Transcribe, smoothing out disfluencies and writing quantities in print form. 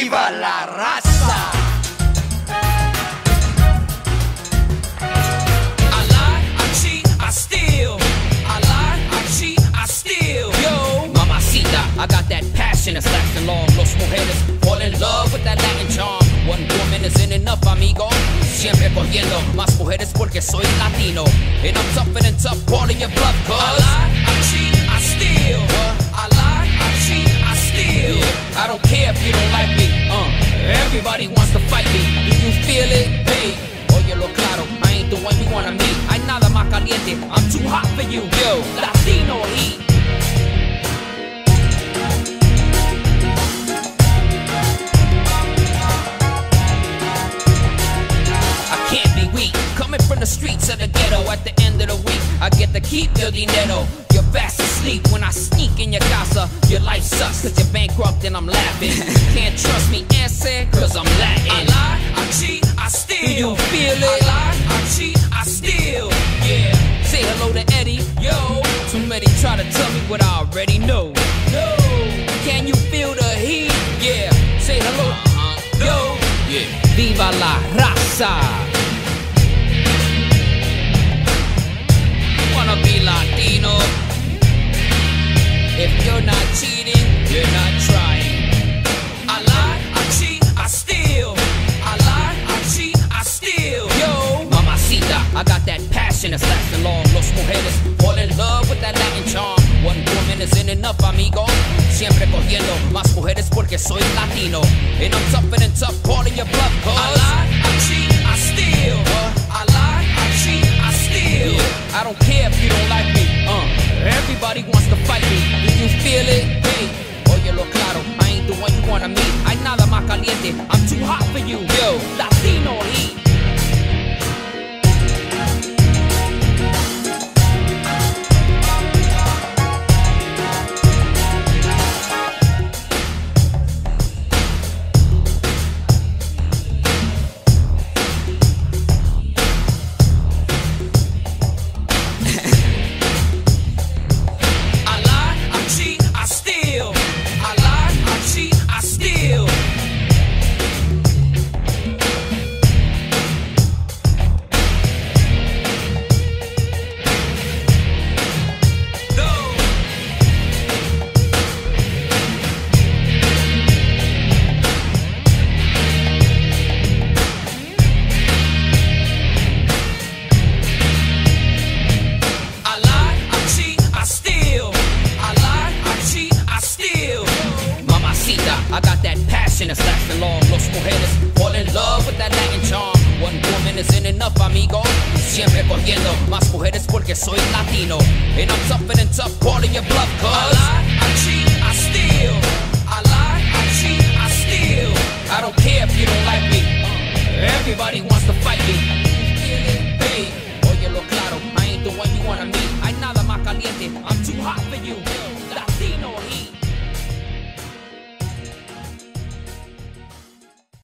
¡Viva la raza! I lie, I cheat, I steal. I lie, I cheat, I steal. Yo, mamacita, I got that passion that's lasting long. Los mujeres fall in love with that Latin charm. One woman isn't enough, amigo. Siempre cogiendo más mujeres porque soy latino. And I'm tougher than tough, calling your bluff, cuz I lie, I cheat, I steal. I lie, I cheat, I steal. Yeah, I don't care if you don't like me. Everybody wants to fight me. Do you feel it? Hey, óyelo claro, I ain't the one you wanna meet. Hay nada más caliente, I'm too hot for you. Yo, Latino heat. Coming from the streets of the ghetto, at the end of the week I get to keep your dinero. You're fast asleep when I sneak in your casa. Your life sucks cause you're bankrupt and I'm laughing. Can't trust me, answer, cause I'm Latin. I lie, I cheat, I steal. Do you feel it? I lie, I cheat, I steal. Yeah, say hello to Eddie. Yo, too many try to tell me what I already know. No, can you feel the heat? Yeah, say hello. Yo, yeah. Viva la raza. Wanna be Latino? If you're not cheating, you're not trying. I lie, I cheat, I steal. I lie, I cheat, I steal. Yo, mamacita, I got that passion that's lasting long. Los mujeres fall in love with that Latin charm. One woman isn't enough, amigo. Siempre cogiendo más mujeres porque soy latino. And I'm tougher than tough, calling your bluff, cuz I lie, I cheat, I steal. I lie, I cheat, I steal. Yeah, I don't care if you don't like me. Everybody wants to fight me. Do you feel it? Hey, óyelo claro, I ain't the one you wanna meet. Hay nada más caliente, I'm too hot for you. Yo, Latino heat. I got that passion that's lasting long. Los mujeres fall in love with that Latin charm. One woman isn't enough, amigo. Siempre cogiendo más mujeres porque soy latino. And I'm tougher than tough, calling your bluff, cuz I lie, I cheat, I steal. I lie, I cheat, I steal. I don't care if you don't like me. Everybody wants to fight me. Hey, óyelo claro, I ain't the one you wanna meet. Hay nada más caliente, I'm too hot for you.